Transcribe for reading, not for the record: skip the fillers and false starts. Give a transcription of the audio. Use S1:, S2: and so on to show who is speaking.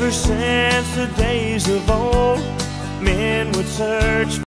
S1: Ever since the days of old, men would search